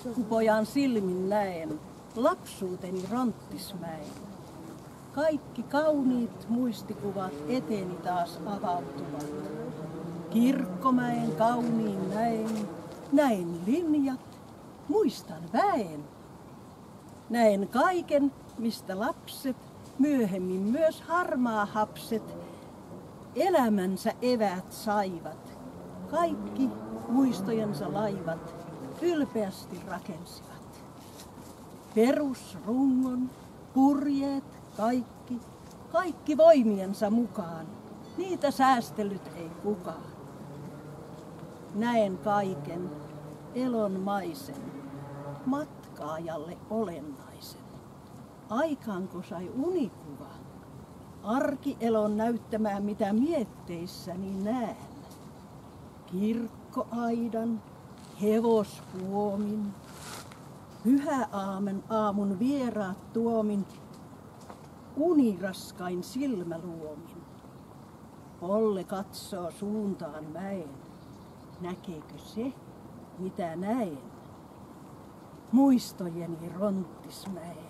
Pikkupojan silmin näen lapsuuteni Ronttismäen. Kaikki kauniit muistikuvat eteeni taas avautuvat. Kirkkomäen kauniin näen linjat, muistan väen. Näen kaiken, mistä lapset, myöhemmin myös harmaahapset, elämänsä eväät saivat. Kaikki muistojensa laivat ylpeästi rakensivat. Perusrungon, purjeet, kaikki voimiensa mukaan. Niitä säästellyt ei kukaan. Näen kaiken elonmaisen, matkaajalle olennaisen. Aikaanko sai unikuva, arkielon näyttämään mitä mietteissäni näen. Kirkkoaidan, hevospuomin, pyhäaamun vieraat tuomin, uniraskain silmäluomin. Polle katsoo suuntaan mäen. Näkeekö se, mitä näen? Muistojeni Ronttismäen.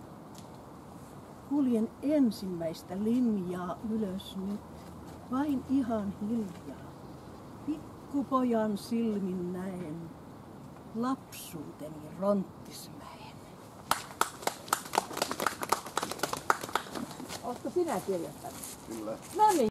Kuljen ensimmäistä linjaa ylös nyt, vain ihan hiljaa. Pikkupojan silmin näen lapsuuteni Ronttismäen. Oletko sinä kirjoittanut? Kyllä. No niin.